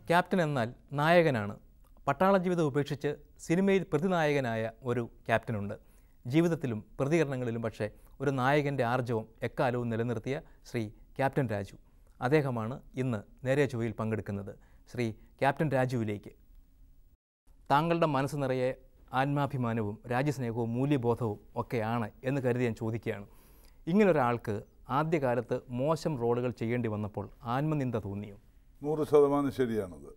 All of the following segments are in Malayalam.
ക്യാപ്റ്റൻ എന്നാൽ നായകനാണ്. പട്ടാള ജീവിതം ഉപേക്ഷിച്ച് സിനിമയിൽ പ്രതിനായകനായ ഒരു ക്യാപ്റ്റനുണ്ട്. ജീവിതത്തിലും പ്രതികരണങ്ങളിലും പക്ഷേ ഒരു നായകൻ്റെ ആർജവം എക്കാലവും നിലനിർത്തിയ ശ്രീ ക്യാപ്റ്റൻ രാജു. അദ്ദേഹമാണ് ഇന്ന് നേരെ ചൊവ്വയിൽ പങ്കെടുക്കുന്നത്. ശ്രീ ക്യാപ്റ്റൻ രാജുവിലേക്ക്. താങ്കളുടെ മനസ്സ് നിറയെ ആത്മാഭിമാനവും രാജ്യസ്നേഹവും മൂല്യബോധവും ഒക്കെയാണ് എന്ന് കരുതി ഞാൻ ചോദിക്കുകയാണ്. ഇങ്ങനൊരാൾക്ക് ആദ്യകാലത്ത് മോശം റോളുകൾ ചെയ്യേണ്ടി വന്നപ്പോൾ ആത്മനിന്ദ തോന്നിയോ? 100% ശരിയാണത്.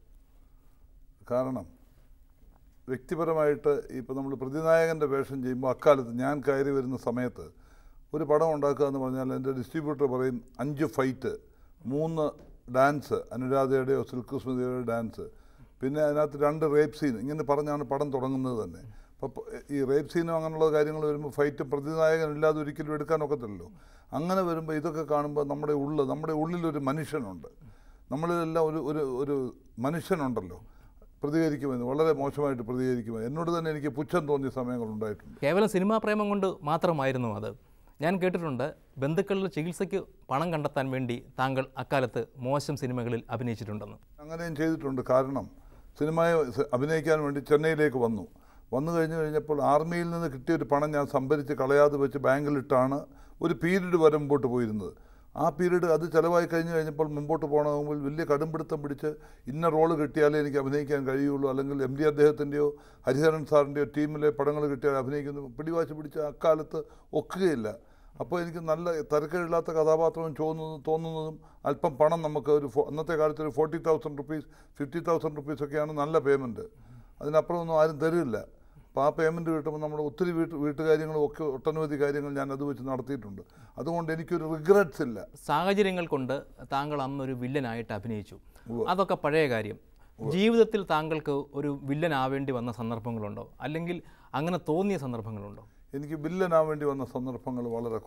കാരണം വ്യക്തിപരമായിട്ട് ഇപ്പോൾ നമ്മൾ പ്രതിനായകൻ്റെ വേഷം ചെയ്യുമ്പോൾ അക്കാലത്ത് ഞാൻ കയറി വരുന്ന സമയത്ത് ഒരു പടം ഉണ്ടാക്കുക എന്ന് പറഞ്ഞാൽ എൻ്റെ ഡിസ്ട്രിബ്യൂട്ടർ പറയും 5 ഫൈറ്റ്, 3 ഡാൻസ്, അനുരാധയുടെയോ സിൽക്ക് സ്മിതയുടെയോ ഡാൻസ്, പിന്നെ അതിനകത്ത് 2 റേപ്പ് സീൻ, ഇങ്ങനെ പറഞ്ഞാണ് പടം തുടങ്ങുന്നത് തന്നെ. അപ്പോൾ ഈ റേപ്പ് സീനും അങ്ങനെയുള്ള കാര്യങ്ങൾ വരുമ്പോൾ ഫൈറ്റും പ്രതിനായകനില്ലാതെ ഒരിക്കലും എടുക്കാനൊക്കത്തില്ലല്ലോ. അങ്ങനെ വരുമ്പോൾ ഇതൊക്കെ കാണുമ്പോൾ നമ്മുടെ ഉള്ളിലൊരു മനുഷ്യനുണ്ട്, നമ്മളിലെല്ലാം ഒരു മനുഷ്യനുണ്ടല്ലോ, പ്രതികരിക്കുമെന്ന് വളരെ മോശമായിട്ട് പ്രതികരിക്കുമെന്ന് എന്നോട് തന്നെ എനിക്ക് പുച്ഛം തോന്നിയ സമയങ്ങളുണ്ടായിട്ടുണ്ട്. കേവലം സിനിമാ പ്രേമം കൊണ്ട് മാത്രമായിരുന്നു അത്. ഞാൻ കേട്ടിട്ടുണ്ട് ബന്ധുക്കളുടെ ചികിത്സയ്ക്ക് പണം കണ്ടെത്താൻ വേണ്ടി താങ്കൾ അക്കാലത്ത് മോശം സിനിമകളിൽ അഭിനയിച്ചിട്ടുണ്ടെന്ന്. അങ്ങനെയും ചെയ്തിട്ടുണ്ട്. കാരണം സിനിമയെ അഭിനയിക്കാൻ വേണ്ടി ചെന്നൈയിലേക്ക് വന്നു കഴിഞ്ഞപ്പോൾ ആർമിയിൽ നിന്ന് കിട്ടിയൊരു പണം ഞാൻ സംഭരിച്ച് കളയാതെ വെച്ച് ബാങ്കിലിട്ടാണ് ഒരു പീരീഡ് വരെ മുമ്പോട്ട് പോയിരുന്നത്. ആ പീരീഡ് അത് ചിലവായി കഴിഞ്ഞപ്പോൾ മുമ്പോട്ട് പോകണമെങ്കിൽ വലിയ കടുംപിടുത്തം പിടിച്ച് ഇന്ന റോള് കിട്ടിയാലേ എനിക്ക് അഭിനയിക്കാൻ കഴിയുള്ളൂ, അല്ലെങ്കിൽ MD അദ്ദേഹത്തിൻ്റെയോ ഹരിഹരൻ സാറിൻ്റെയോ ടീമിലെ പടങ്ങൾ കിട്ടിയാൽ അഭിനയിക്കുന്നു പിടിവാശി പിടിച്ച് അക്കാലത്ത് ഒക്കുകയില്ല. അപ്പോൾ എനിക്ക് നല്ല തരക്കേടില്ലാത്ത കഥാപാത്രം തോന്നുന്നതും അല്പം പണം നമുക്ക് അന്നത്തെ കാലത്ത് ഒരു 40,000 റുപ്പീസ് 50,000 റുപ്പീസ് ഒക്കെയാണ് നല്ല പേയ്മെൻറ്റ്. അതിനപ്പുറമൊന്നും ആരും തരില്ല. അപ്പോൾ ആ പേയ്മെൻറ്റ് കിട്ടുമ്പോൾ നമ്മുടെ ഒത്തിരി വീട്ടുകാര്യങ്ങളും ഒക്കെ ഒട്ടനവധി കാര്യങ്ങൾ ഞാൻ അത് വെച്ച് നടത്തിയിട്ടുണ്ട്. അതുകൊണ്ട് എനിക്കൊരു റിഗ്രറ്റ്സ് ഇല്ല. സാഹചര്യങ്ങൾ കൊണ്ട് താങ്കൾ അന്നൊരു വില്ലനായിട്ട് അഭിനയിച്ചു, അതൊക്കെ പഴയ കാര്യം. ജീവിതത്തിൽ താങ്കൾക്ക് ഒരു വില്ലൻ ആവേണ്ടി വന്ന സന്ദർഭങ്ങളുണ്ടോ, അല്ലെങ്കിൽ അങ്ങനെ തോന്നിയ സന്ദർഭങ്ങളുണ്ടോ? എനിക്ക് വില്ലനാവേണ്ടി വന്ന സന്ദർഭങ്ങൾ വളരെ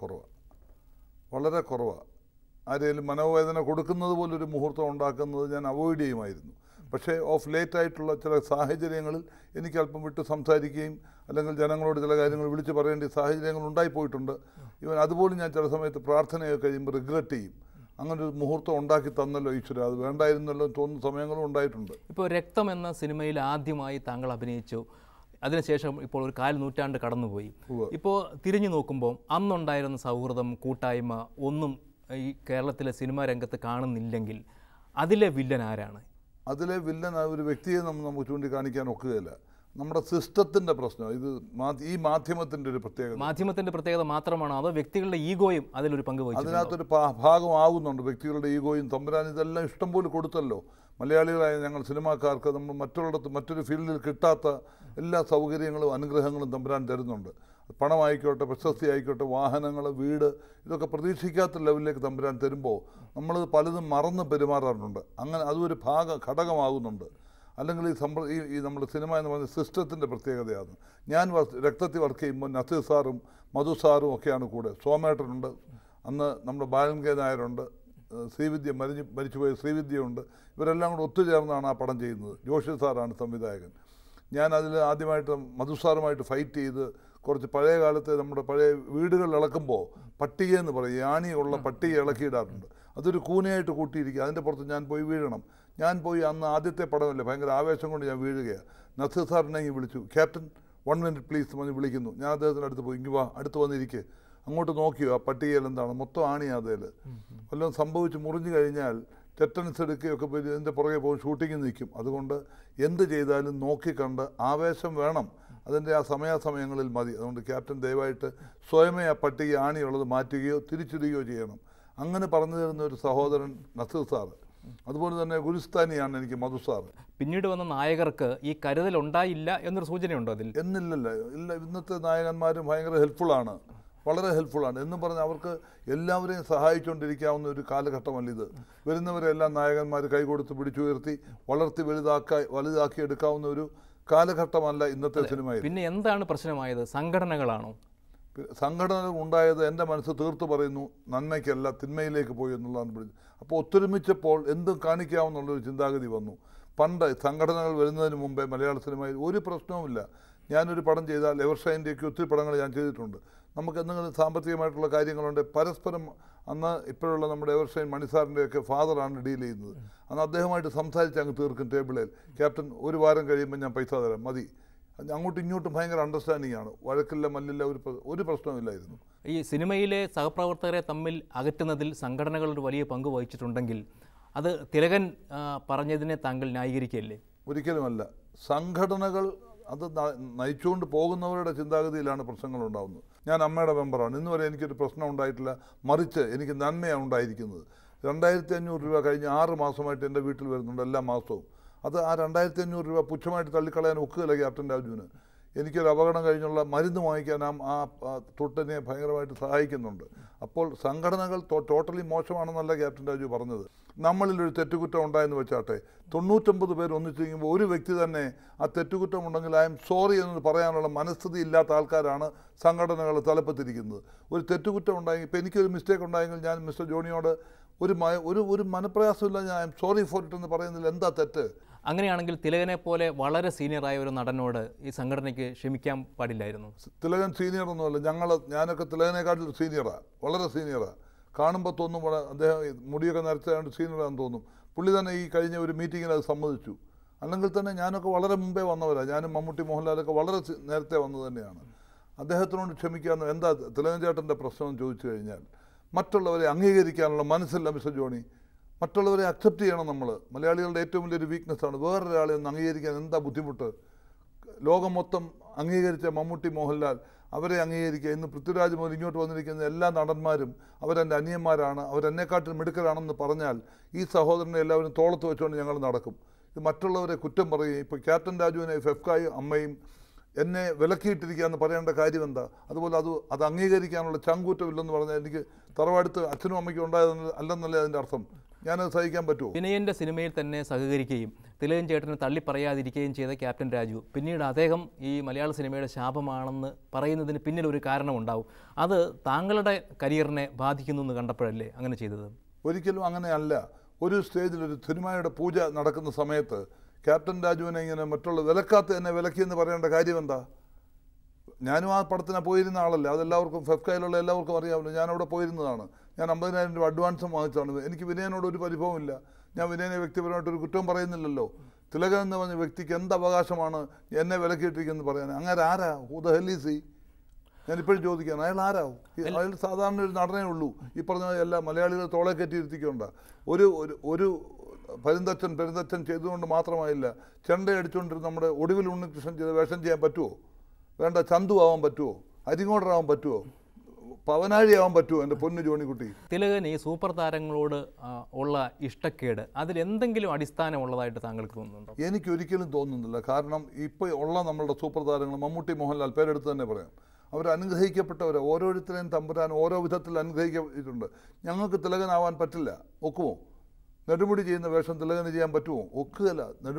കുറവാണ്. ആരെങ്കിലും മനോവേദന കൊടുക്കുന്നത് പോലൊരു മുഹൂർത്തം ഉണ്ടാക്കുന്നത് ഞാൻ അവോയ്ഡ് ചെയ്യുമായിരുന്നു. പക്ഷേ ഓഫ് ലേറ്റായിട്ടുള്ള ചില സാഹചര്യങ്ങളിൽ എനിക്ക് അല്പം വിട്ട് സംസാരിക്കുകയും അല്ലെങ്കിൽ ജനങ്ങളോട് ചില കാര്യങ്ങൾ വിളിച്ച് പറയേണ്ട സാഹചര്യങ്ങൾ ഉണ്ടായിപ്പോയിട്ടുണ്ട്. ഇവൻ അതുപോലും ഞാൻ ചില സമയത്ത് പ്രാർത്ഥനയൊക്കെ കഴിയുമ്പോൾ റിഗ്രറ്റ് ചെയ്യും. അങ്ങനൊരു മുഹൂർത്തം ഉണ്ടാക്കി തന്നല്ലോ ഈശ്വര, അത് വേണ്ടായിരുന്നല്ലോ തോന്നുന്ന സമയങ്ങളും ഉണ്ടായിട്ടുണ്ട്. ഇപ്പോൾ രക്തം എന്ന സിനിമയിൽ ആദ്യമായി താങ്കൾ അഭിനയിച്ചു. അതിനുശേഷം ഇപ്പോൾ ഒരു 4 നൂറ്റാണ്ട് കടന്നുപോയി. ഇപ്പോൾ തിരിഞ്ഞു നോക്കുമ്പോൾ അന്നുണ്ടായിരുന്ന സൗഹൃദം, കൂട്ടായ്മ ഒന്നും ഈ കേരളത്തിലെ സിനിമാ രംഗത്ത് കാണുന്നില്ലെങ്കിൽ അതിലെ വില്ലൻ ആരാണ്? അതിലെ വില്ലൻ ഒരു വ്യക്തിയെ നമുക്ക് ചൂണ്ടിക്കാണിക്കാൻ ഒക്കുകയില്ല. നമ്മുടെ സിസ്റ്റത്തിൻ്റെ പ്രശ്നം. ഇത് ഈ മാധ്യമത്തിൻ്റെ ഒരു പ്രത്യേകത. മാധ്യമത്തിൻ്റെ പ്രത്യേകത മാത്രമാണോ, അതോ വ്യക്തികളുടെ ഈഗോയും അതിലൊരു പങ്ക് വഹിച്ചു? അതിനകത്തൊരു ഭാഗമാകുന്നുണ്ട്. വ്യക്തികളുടെ ഈഗോയും തമ്പുരാൻ ഇതെല്ലാം ഇഷ്ടംപോലെ കൊടുത്തല്ലോ. മലയാളികളായ ഞങ്ങൾ സിനിമാക്കാർക്ക് നമ്മൾ മറ്റൊരു ഫീൽഡിൽ കിട്ടാത്ത എല്ലാ സൗകര്യങ്ങളും അനുഗ്രഹങ്ങളും തമ്പുരാൻ തരുന്നുണ്ട്. പണമായിക്കോട്ടെ, പ്രശസ്തി ആയിക്കോട്ടെ, വാഹനങ്ങൾ, വീട്, ഇതൊക്കെ പ്രതീക്ഷിക്കാത്ത ലെവലിലേക്ക് തമ്പുരാൻ തരുമ്പോൾ നമ്മൾ പലതും മറന്ന് പെരുമാറാറുണ്ട്. അങ്ങനെ അതൊരു ഘടകമാകുന്നുണ്ട്. അല്ലെങ്കിൽ ഈ നമ്മുടെ സിനിമ എന്ന് പറയുന്ന സിസ്റ്റത്തിൻ്റെ പ്രത്യേകതയാണ്. ഞാൻ രക്തത്തിൽ വർക്ക് ചെയ്യുമ്പോൾ നസീർ സാറും മധു സാറും ഒക്കെയാണ് കൂടെ. സോമേട്ടനുണ്ട്, അന്ന് നമ്മുടെ ബാലൻ കെ നായരുണ്ട്, ശ്രീവിദ്യ മരിച്ചുപോയ ശ്രീവിദ്യയുണ്ട്. ഇവരെല്ലാം കൂടെ ഒത്തുചേർന്നാണ് ആ പടം ചെയ്യുന്നത്. ജോഷി സാറാണ് സംവിധായകൻ. ഞാൻ അതിൽ ആദ്യമായിട്ട് മധു സാറുമായിട്ട് ഫൈറ്റ് ചെയ്ത് കുറച്ച് പഴയ കാലത്ത് നമ്മുടെ പഴയ വീടുകൾ ഇളക്കുമ്പോൾ പട്ടിക എന്ന് പറയും, യാണിയുള്ള പട്ടിക ഇളക്കിയിടാറുണ്ട്. അതൊരു കൂനയായിട്ട് കൂട്ടിയിരിക്കുക. അതിൻ്റെ പുറത്ത് ഞാൻ പോയി വീഴണം. ഞാൻ പോയി അന്ന് ആദ്യത്തെ പടമല്ലേ, ഭയങ്കര ആവേശം കൊണ്ട് ഞാൻ വീഴുകയാണ്. നസീർ സാറിനെ വിളിച്ചു, ക്യാപ്റ്റൻ 1 മിനിറ്റ് പ്ലീസ് എന്ന് വിളിക്കുന്നു. ഞാൻ അദ്ദേഹത്തിൻ്റെ അടുത്ത് പോയി, ഇങ്ങ് വാ, അടുത്ത് വന്നിരിക്കുക. അങ്ങോട്ട് നോക്കിയോ ആ പട്ടികയിൽ എന്താണ്, മൊത്തം ആണിയാണ് അതിൽ. വല്ലതും സംഭവിച്ച് മുറിഞ്ഞു കഴിഞ്ഞാൽ ടെറ്റൻസ് എടുക്കുകയൊക്കെ പോയി ഇതിൻ്റെ പുറകെ പോകും, ഷൂട്ടിങ്ങിൽ നിൽക്കും. അതുകൊണ്ട് എന്ത് ചെയ്താലും നോക്കിക്കണ്ട് ആവേശം വേണം, അതിൻ്റെ ആ സമയാസമയങ്ങളിൽ മതി. അതുകൊണ്ട് ക്യാപ്റ്റൻ ദയവായിട്ട് സ്വയമേ ആ പട്ടിക ആണിയുള്ളത് മാറ്റുകയോ തിരിച്ചിടുകയോ ചെയ്യണം. അങ്ങനെ പറഞ്ഞു തരുന്ന ഒരു സഹോദരൻ നസീർ സാറ്. അതുപോലെ തന്നെ ഗുരുസ്ഥാനിയാണ് എനിക്ക് മധു സാറ്. പിന്നീട് വന്ന നായകർക്ക് ഈ കരുതൽ ഉണ്ടായില്ല എന്നൊരു സൂചനയുണ്ടോ അതിൽ? ഇല്ല. ഇന്നത്തെ നായകന്മാരും ഭയങ്കര ഹെൽപ്ഫുള്ളാണ്, വളരെ ഹെൽപ്ഫുള്ളാണ് എന്നും പറഞ്ഞ് അവർക്ക് എല്ലാവരെയും സഹായിച്ചുകൊണ്ടിരിക്കാവുന്ന ഒരു കാലഘട്ടമല്ല ഇത്. വരുന്നവരെല്ലാം നായകന്മാർ കൈകൊടുത്ത് പിടിച്ചുയർത്തി വളർത്തി വലുതാക്കി എടുക്കാവുന്ന ഒരു കാലഘട്ടമല്ല ഇന്നത്തെ സിനിമയിൽ. പിന്നെ എന്താണ് പ്രശ്നമായത്? സംഘടനകളാണോ? സംഘടനകൾ ഉണ്ടായത് എൻ്റെ മനസ്സ് തീർത്തു പറയുന്നു, നന്മയ്ക്കല്ല തിന്മയിലേക്ക് പോയി എന്നുള്ളതാണ്. അപ്പോൾ ഒത്തൊരുമിച്ചപ്പോൾ എന്തും കാണിക്കാമെന്നുള്ളൊരു ചിന്താഗതി വന്നു. പണ്ട് സംഘടനകൾ വരുന്നതിന് മുമ്പേ മലയാള സിനിമയിൽ ഒരു പ്രശ്നവുമില്ല. ഞാനൊരു പടം ചെയ്താൽ എവർഷൈൻ്റെയൊക്കെ ഒത്തിരി പടങ്ങൾ ഞാൻ ചെയ്തിട്ടുണ്ട്. നമുക്ക് എന്തെങ്കിലും സാമ്പത്തികമായിട്ടുള്ള കാര്യങ്ങളുണ്ട് പരസ്പരം അന്ന് ഇപ്പോഴുള്ള നമ്മുടെ എവർഷൈൻ മണിസാറിൻ്റെയൊക്കെ ഫാദറാണ് ഡീൽ ചെയ്യുന്നത്. അന്ന് അദ്ദേഹമായിട്ട് സംസാരിച്ച് അങ്ങ് തീർക്കും ടേബിളിൽ. ക്യാപ്റ്റൻ ഒരു വാരം കഴിയുമ്പോൾ ഞാൻ പൈസ തരാം മതി. അങ്ങോട്ടും ഇങ്ങോട്ടും ഭയങ്കര അണ്ടർസ്റ്റാൻഡിംഗ് ആണ്. വഴക്കില്ല മല്ലില്ല, ഒരു പ്രശ്നമില്ലായിരുന്നു. ഈ സിനിമയിലെ സഹപ്രവർത്തകരെ തമ്മിൽ അകറ്റുന്നതിൽ സംഘടനകൾ ഒരു വലിയ പങ്ക് വഹിച്ചിട്ടുണ്ടെങ്കിൽ അത് തിലകൻ പറഞ്ഞതിനെ താങ്കൾ ന്യായീകരിക്കുകയല്ലേ? ഒരിക്കലുമല്ല. സംഘടനകൾ അത് നയിച്ചുകൊണ്ട് പോകുന്നവരുടെ ചിന്താഗതിയിലാണ് പ്രശ്നങ്ങളുണ്ടാകുന്നത്. ഞാൻ അമ്മയുടെ മെമ്പറാണ്. ഇന്ന് വരെ എനിക്കൊരു പ്രശ്നം ഉണ്ടായിട്ടില്ല. മറിച്ച് എനിക്ക് നന്മയാണ് ഉണ്ടായിരിക്കുന്നത്. 2500 രൂപ കഴിഞ്ഞ് 6 മാസമായിട്ട് എൻ്റെ വീട്ടിൽ വരുന്നുണ്ട് എല്ലാ മാസവും. അത് ആ 2500 രൂപ പുച്ഛമായിട്ട് തള്ളിക്കളയാൻ ഒക്കുകയില്ല ക്യാപ്റ്റൻ രാജുവിന്. എനിക്കൊരു അപകടം കഴിഞ്ഞുള്ള മരുന്ന് വാങ്ങിക്കാൻ ആ തൊട്ടനെ ഭയങ്കരമായിട്ട് സഹായിക്കുന്നുണ്ട്. അപ്പോൾ സംഘടനകൾ ടോട്ടലി മോശമാണെന്നല്ല ക്യാപ്റ്റൻ രാജു പറഞ്ഞത്. നമ്മളിലൊരു തെറ്റുകുറ്റം ഉണ്ടായെന്ന് വെച്ചാട്ടെ, 99 പേർ ഒന്നിച്ചിരിക്കുമ്പോൾ ഒരു വ്യക്തി തന്നെ ആ തെറ്റുകുറ്റം ഉണ്ടെങ്കിൽ ഐ എം സോറി എന്ന് പറയാനുള്ള മനസ്ഥിതി ഇല്ലാത്ത ആൾക്കാരാണ് സംഘടനകൾ തലപ്പത്തിരിക്കുന്നത്. ഒരു തെറ്റുകുറ്റം ഉണ്ടായെങ്കിൽ, ഇപ്പോൾ എനിക്കൊരു മിസ്റ്റേക്ക് ഉണ്ടായെങ്കിൽ ഞാൻ മിസ്റ്റർ ജോണിയോട് ഒരു മനപ്രയാസമില്ല, ഞാൻ I am sorry for it എന്ന് പറയുന്നതിൽ എന്താ തെറ്റ്? അങ്ങനെയാണെങ്കിൽ തിലകനെ പോലെ വളരെ സീനിയറായ ഒരു നടനോട് ഈ സംഘടനയ്ക്ക് ക്ഷമിക്കാൻ പാടില്ലായിരുന്നു. തിലകൻ സീനിയറൊന്നുമല്ല. ഞാനൊക്കെ തിലകനെക്കാട്ടിൽ സീനിയറാണ്, വളരെ സീനിയറാണ്. കാണുമ്പോൾ തോന്നും അദ്ദേഹം മുടിയൊക്കെ നരച്ചാണ്ട് സീനിയറാണെന്ന് തോന്നും. പുള്ളി തന്നെ ഈ കഴിഞ്ഞ ഒരു മീറ്റിങ്ങിൽ അത് സമ്മതിച്ചു. അല്ലെങ്കിൽ തന്നെ ഞാനൊക്കെ വളരെ മുമ്പേ വന്നവരാണ്. ഞാനും മമ്മൂട്ടി മോഹൻലാലൊക്കെ വളരെ നേരത്തെ വന്നത് തന്നെയാണ്. അദ്ദേഹത്തിനോട് ക്ഷമിക്കാമെന്ന്. എന്താ തിലകൻ ചേട്ടൻ്റെ പ്രശ്നം എന്ന് ചോദിച്ചു കഴിഞ്ഞാൽ, മറ്റുള്ളവരെ അംഗീകരിക്കാനുള്ള മനസ്സില്ല മിസ്റ്റർ ജോണി. മറ്റുള്ളവരെ അക്സെപ്റ്റ് ചെയ്യണം നമ്മൾ. മലയാളികളുടെ ഏറ്റവും വലിയൊരു വീക്ക്നെസ്സാണ്. വേറൊരാളെ ഒന്ന് അംഗീകരിക്കാൻ എന്താ ബുദ്ധിമുട്ട്? ലോകം മൊത്തം അംഗീകരിച്ച മമ്മൂട്ടി മോഹൻലാൽ, അവരെ അംഗീകരിക്കുക. ഇന്ന് പൃഥ്വിരാജ് മുതൽ ഇങ്ങോട്ട് വന്നിരിക്കുന്ന എല്ലാ നടന്മാരും അവരെൻ്റെ അനിയന്മാരാണ്, അവരെന്നെക്കാട്ടിൽ മിടുക്കരാണെന്ന് പറഞ്ഞാൽ ഈ സഹോദരനെ എല്ലാവരും തോളത്ത് വെച്ചുകൊണ്ട് ഞങ്ങൾ നടക്കും. ഇത് മറ്റുള്ളവരെ കുറ്റം പറയുകയും, ഇപ്പോൾ ക്യാപ്റ്റൻ രാജുവിനെ ഫെഫ്കായും അമ്മയും എന്നെ വിലക്കിയിട്ടിരിക്കുക എന്ന് പറയേണ്ട കാര്യം എന്താ? അതുപോലെ അത് അംഗീകരിക്കാനുള്ള ചങ്കൂറ്റമില്ലെന്ന് പറഞ്ഞാൽ എനിക്ക് തറവാടുത്ത് അച്ഛനും അമ്മയ്ക്കും ഉണ്ടായതെന്ന് അല്ലെന്നല്ലേ അതിൻ്റെ അർത്ഥം? ഞാനത് സഹിക്കാൻ പറ്റുമോ? വിനയൻ്റെ സിനിമയിൽ തന്നെ സഹകരിക്കുകയും തിലകൻ ചേട്ടനെ തള്ളിപ്പറയാതിരിക്കുകയും ചെയ്ത ക്യാപ്റ്റൻ രാജു പിന്നീട് അദ്ദേഹം ഈ മലയാള സിനിമയുടെ ശാപമാണെന്ന് പറയുന്നതിന് പിന്നിൽ ഒരു കാരണമുണ്ടാവും. അത് താങ്കളുടെ കരിയറിനെ ബാധിക്കുന്നു എന്ന് കണ്ടപ്പോഴല്ലേ അങ്ങനെ ചെയ്തത്? ഒരിക്കലും അങ്ങനെയല്ല. ഒരു സ്റ്റേജിൽ ഒരു സിനിമയുടെ പൂജ നടക്കുന്ന സമയത്ത് ക്യാപ്റ്റൻ രാജുവിനെ ഇങ്ങനെ മറ്റുള്ള വിലക്കാത്ത എന്നെ വിലക്കിയെന്ന് പറയേണ്ട കാര്യം എന്താ? ഞാനും ആ പടത്തിന് പോയിരുന്ന ആളല്ലേ. അതെല്ലാവർക്കും ഫെഫ്കയിലുള്ള എല്ലാവർക്കും അറിയാമല്ലോ. ഞാനവിടെ പോയിരുന്നതാണ്. ഞാൻ 50,000 രൂപ അഡ്വാൻസും വാങ്ങിച്ചാണ്. എനിക്ക് വിനയനോട് ഒരു പരിഭവമില്ല. ഞാൻ വിനയനെ വ്യക്തിപരമായിട്ടൊരു കുറ്റവും പറയുന്നില്ലല്ലോ. തിലകൻ എന്ന് പറഞ്ഞ വ്യക്തിക്ക് എന്ത് അവകാശമാണ് എന്നെ വിലക്കിയിട്ടിരിക്കുന്നത് പറയാൻ? അങ്ങനെ ആരാ? Who the hell is he? ഞാനിപ്പോഴും ചോദിക്കുകയാണ്, അയാൾ ആരാവും? അയാൾ സാധാരണ ഒരു നടനേ ഉള്ളൂ. ഈ പറഞ്ഞ എല്ലാ മലയാളികൾ തോളെ കയറ്റിയിരുത്തിക്കൊണ്ട ഒരു പെരുന്തച്ഛൻ ചെയ്തുകൊണ്ട് മാത്രമായില്ല. ചെണ്ട അടിച്ചുകൊണ്ടിരുന്ന നമ്മുടെ ഒടുവിൽ ഉണ്ണികൃഷ്ണൻ ചെയ്ത് വേഷം ചെയ്യാൻ പറ്റുമോ? വേണ്ട, ചന്തു ആവാൻ പറ്റുമോ? അരിങ്ങോടറാവാൻ പറ്റുമോ? പവനാഴിയാവാൻ പറ്റുമോ? എൻ്റെ പൊന്നു ജോണിക്കുട്ടി. തിലകൻ ഈ സൂപ്പർ താരങ്ങളോട് ഉള്ള ഇഷ്ടക്കേട് അതിലെന്തെങ്കിലും അടിസ്ഥാനമുള്ളതായിട്ട് താങ്കൾക്ക് തോന്നുന്നുണ്ടോ? എനിക്കൊരിക്കലും തോന്നുന്നില്ല. കാരണം ഇപ്പോൾ ഉള്ള നമ്മളുടെ സൂപ്പർ താരങ്ങൾ, മമ്മൂട്ടി മോഹൻലാൽ പേരെടുത്ത് തന്നെ പറയാം, അവർ അനുഗ്രഹിക്കപ്പെട്ടവരെ. ഓരോരുത്തരെയും തമ്പുരാൻ ഓരോ വിധത്തിൽ അനുഗ്രഹിച്ചിട്ടുണ്ട്. ഞങ്ങൾക്ക് തിലകനാവാൻ പറ്റില്ല. ഒക്കുമോ? നെടുമുടി ചെയ്യുന്ന വേഷം തിലകന് ചെയ്യാൻ പറ്റുമോ? ഒക്കുകയല്ല.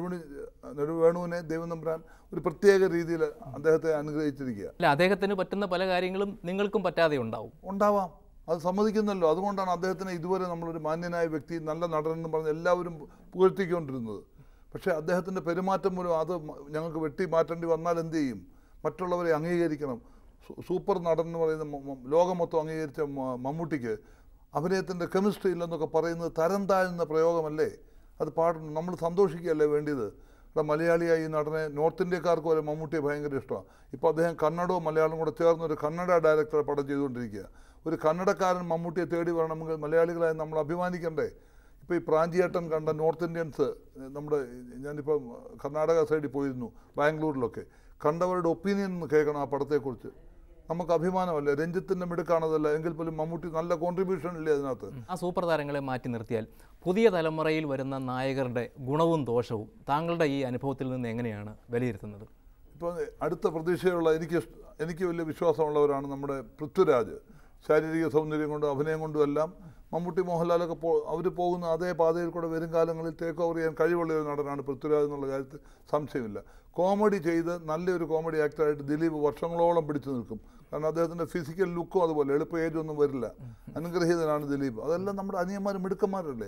നെടുവേണുവിനെ ദൈവം തമ്പുരാൻ ഒരു പ്രത്യേക രീതിയിൽ അദ്ദേഹത്തെ അനുഗ്രഹിച്ചിരിക്കുക. അല്ല, അദ്ദേഹത്തിന് പറ്റുന്ന പല കാര്യങ്ങളും നിങ്ങൾക്കും പറ്റാതെ ഉണ്ടാവാം. അത് സമ്മതിക്കുന്നല്ലോ. അതുകൊണ്ടാണ് അദ്ദേഹത്തിന് ഇതുവരെ നമ്മളൊരു മാന്യനായ വ്യക്തി, നല്ല നടനെന്ന് പറഞ്ഞ് എല്ലാവരും പുകഴ്ത്തിക്കൊണ്ടിരുന്നത്. പക്ഷേ അദ്ദേഹത്തിൻ്റെ പെരുമാറ്റം മൂലം അത് ഞങ്ങൾക്ക് വെട്ടി മാറ്റേണ്ടി വന്നാൽ എന്ത് ചെയ്യും? മറ്റുള്ളവരെ അംഗീകരിക്കണം. സൂപ്പർ നടൻ എന്ന് പറയുന്ന ലോകം മൊത്തം അംഗീകരിച്ച മമ്മൂട്ടിക്ക് അഭിനയത്തിൻ്റെ കെമിസ്ട്രി ഇല്ലെന്നൊക്കെ പറയുന്നത് തരം താഴ്ന്ന പ്രയോഗമല്ലേ? അത് പാടണം. നമ്മൾ സന്തോഷിക്കുകയല്ലേ വേണ്ടിയത്? ഇവിടെ മലയാളിയായി ഈ നടനെ നോർത്ത് ഇന്ത്യക്കാർക്ക് വരെ മമ്മൂട്ടിയെ ഭയങ്കര ഇഷ്ടമാണ്. ഇപ്പോൾ അദ്ദേഹം കന്നഡവും മലയാളവും കൂടെ ചേർന്ന് ഒരു കന്നഡ ഡയറക്ടറെ പടം ചെയ്തുകൊണ്ടിരിക്കുക. ഒരു കന്നഡക്കാരൻ മമ്മൂട്ടിയെ തേടി വരണമെങ്കിൽ മലയാളികളായി നമ്മൾ അഭിമാനിക്കണ്ടേ? ഇപ്പോൾ ഈ പ്രാഞ്ചിയേട്ടൻ കണ്ട നോർത്ത് ഇന്ത്യൻസ്, ഞാനിപ്പോൾ കർണാടക സൈഡിൽ പോയിരുന്നു, ബാംഗ്ലൂരിലൊക്കെ, കണ്ടവരുടെ ഒപ്പീനിയൻ കേൾക്കണം ആ പടത്തെക്കുറിച്ച്. നമുക്ക് അഭിമാനമല്ലേ? രഞ്ജിത്തിൻ്റെ മിടുക്കാണതല്ല എങ്കിൽ പോലും മമ്മൂട്ടി നല്ല കോൺട്രിബ്യൂഷൻ ഇല്ലേ അതിനകത്ത്? ആ സൂപ്പർ താരങ്ങളെ മാറ്റി നിർത്തിയാൽ പുതിയ തലമുറയിൽ വരുന്ന നായകരുടെ ഗുണവും ദോഷവും താങ്കളുടെ ഈ അനുഭവത്തിൽ നിന്ന് എങ്ങനെയാണ് വിലയിരുത്തുന്നത്? ഇപ്പോൾ അടുത്ത പ്രതീക്ഷയുള്ള എനിക്ക് വലിയ വിശ്വാസമുള്ളവരാണ് നമ്മുടെ പൃഥ്വിരാജ്. ശാരീരിക സൗന്ദര്യം കൊണ്ടും അഭിനയം കൊണ്ടും എല്ലാം മമ്മൂട്ടി മോഹൻലാലൊക്കെ അവർ പോകുന്ന അതേ പാതയിൽ കൂടെ വരും കാലങ്ങളിൽ ടേക്ക് ഓവർ ചെയ്യാൻ കഴിവുള്ള ഒരു നടനാണ് പൃഥ്വിരാജ് എന്നുള്ള കാര്യത്തിൽ സംശയമില്ല. കോമഡി ചെയ്ത് നല്ലൊരു കോമഡി ആക്ടറായിട്ട് ദിലീപ് വർഷങ്ങളോളം പിടിച്ചു നിൽക്കും. കാരണം അദ്ദേഹത്തിൻ്റെ ഫിസിക്കൽ ലുക്കും അതുപോലെ എളുപ്പ ഏജൊന്നും വരില്ല. അനുഗ്രഹീതനാണ് ദിലീപ്. അതെല്ലാം നമ്മുടെ അനിയന്മാരും മിടുക്കന്മാരല്ലേ?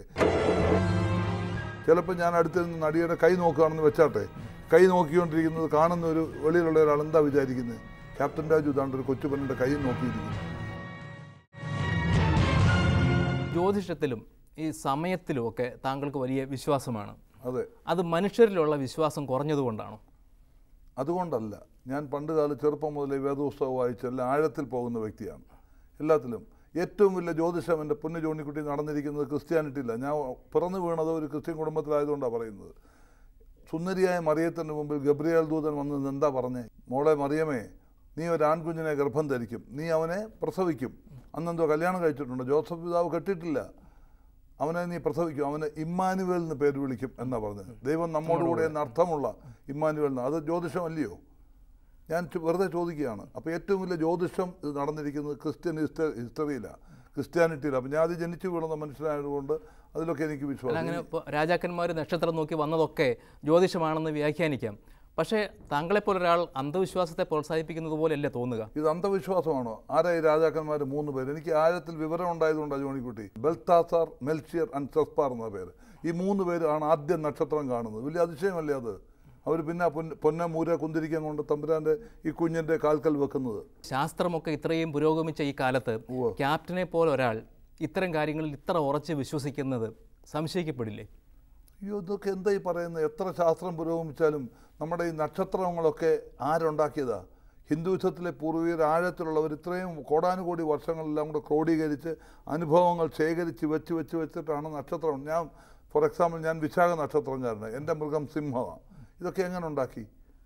ചിലപ്പോൾ ഞാൻ അടുത്തിരുന്ന് നടിയുടെ കൈ നോക്കുകയാണെന്ന് വെച്ചാട്ടെ, കൈ നോക്കിക്കൊണ്ടിരിക്കുന്നത് കാണുന്ന ഒരു വെളിയിലുള്ള ഒരാൾ എന്താ വിചാരിക്കുന്നത്? ക്യാപ്റ്റൻ രാജു ഇതാണ്ട് ഒരു കൊച്ചുപെണ്ണിൻ്റെ കൈ നോക്കിയിരിക്കും. ജ്യോതിഷത്തിലും ഈ സമയത്തിലും ഒക്കെ താങ്കൾക്ക് വലിയ വിശ്വാസമാണ്. അതെ. അത് മനുഷ്യരിലുള്ള വിശ്വാസം കുറഞ്ഞതുകൊണ്ടാണോ? അതുകൊണ്ടല്ല. ഞാൻ പണ്ട് കാലം ചെറുപ്പം മുതലേ വേദപുസ്തകം വായിച്ച് എല്ലാം ആഴത്തിൽ പോകുന്ന വ്യക്തിയാണ്. എല്ലാത്തിലും ഏറ്റവും വലിയ ജ്യോതിഷം എൻ്റെ പൊന്നു ജോണിക്കുട്ടി നടന്നിരിക്കുന്നത് ക്രിസ്ത്യാനിറ്റിയില്ല. ഞാൻ പിറന്നു വീണത് ഒരു ക്രിസ്ത്യൻ കുടുംബത്തിലായതുകൊണ്ടാണ് പറയുന്നത്. സുന്ദരിയായ മറിയത്തിൻ്റെ മുമ്പിൽ ഗബ്രിയേൽ ദൂതൻ വന്ന് എന്താ പറഞ്ഞേ? മോളെ മറിയമേ, നീ ഒരു ആൺകുഞ്ഞിനെ ഗർഭം ധരിക്കും, നീ അവനെ പ്രസവിക്കും. അന്നെന്തോ കല്യാണം കഴിച്ചിട്ടുണ്ട്, ജോസഫ് പിതാവ് കെട്ടിയിട്ടില്ല. അവനെ നീ പ്രസവിക്കും, അവന് ഇമ്മാനുവേൽ എന്ന് പേര് വിളിക്കും എന്നാണ് പറഞ്ഞത്. ദൈവം നമ്മോടുകൂടെ എന്ന അർത്ഥമുള്ള ഇമ്മാനുവേൽ എന്ന്. അത് ജ്യോതിഷമല്ലയോ? ഞാൻ വെറുതെ ചോദിക്കുകയാണ്. അപ്പോൾ ഏറ്റവും വലിയ ജ്യോതിഷം ഇത് നടന്നിരിക്കുന്നത് ക്രിസ്ത്യൻ ഹിസ്റ്ററിയിലാണ്, ക്രിസ്ത്യാനിറ്റിയിലാണ്. അപ്പം ഞാൻ അത് ജനിച്ചു വീണുന്ന മനുഷ്യനായതുകൊണ്ട് അതിലൊക്കെ എനിക്ക് വിശ്വാസം. അങ്ങനെ രാജാക്കന്മാർ നക്ഷത്രം നോക്കി വന്നതൊക്കെ ജ്യോതിഷമാണെന്ന് വ്യാഖ്യാനിക്കാം. പക്ഷേ താങ്കളെപ്പോലെ ഒരാൾ അന്ധവിശ്വാസത്തെ പ്രോത്സാഹിപ്പിക്കുന്നത് പോലെയല്ലേ തോന്നുക? ഇത് അന്ധവിശ്വാസമാണോ? ആരായി രാജാക്കന്മാർ? 3 പേര്. എനിക്ക് ആഴത്തിൽ വിവരം ഉണ്ടായതുകൊണ്ടാണ് ജോണിക്കുട്ടി. ബെൽത്താസാർ, മെൽഷിയർ ആൻഡ് സെസ്പാർ എന്ന പേര്. ഈ 3 പേരാണ് ആദ്യം നക്ഷത്രം കാണുന്നത്. വലിയ അതിശയമല്ലേ അത്? അവർ പിന്നെ പൊന്ന മൂര കുന്തിരിക്കാൻ കൊണ്ട് തമ്പുരാൻ്റെ ഈ കുഞ്ഞിൻ്റെ കാൽക്കൽ വെക്കുന്നത്. ശാസ്ത്രമൊക്കെ ഇത്രയും പുരോഗമിച്ച ഈ കാലത്ത് ക്യാപ്റ്റനെ പോലെ ഒരാൾ ഇത്തരം കാര്യങ്ങളിൽ ഇത്ര ഉറച്ച് വിശ്വസിക്കുന്നത് സംശയിക്കപ്പെടില്ലേ? അയ്യോ, ഇതൊക്കെ എന്തായി പറയുന്നത്? എത്ര ശാസ്ത്രം പുരോഗമിച്ചാലും നമ്മുടെ ഈ നക്ഷത്രങ്ങളൊക്കെ ആരുണ്ടാക്കിയതാ? ഹിന്ദുവിസത്തിലെ പൂർവികർ ആഴത്തിലുള്ളവർ ഇത്രയും കോടാനുകോടി വർഷങ്ങളെല്ലാം കൂടെ ക്രോഡീകരിച്ച് അനുഭവങ്ങൾ ശേഖരിച്ച് വെച്ചിട്ടാണ് നക്ഷത്രം. ഞാൻ ഫോർ എക്സാമ്പിൾ, ഞാൻ വിശാഖ നക്ഷത്രംകാരനാണ്. എൻ്റെ മൃഗം സിംഹമാണ്. ഇതൊക്കെ എങ്ങനെ ഉണ്ടാക്കി?